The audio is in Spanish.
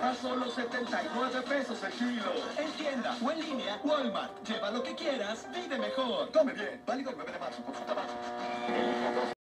a solo 79 pesos el kilo. En tienda o en línea, Walmart. Lleva lo que quieras, vive mejor. Come bien. Válido el 9 de marzo. Consulta más.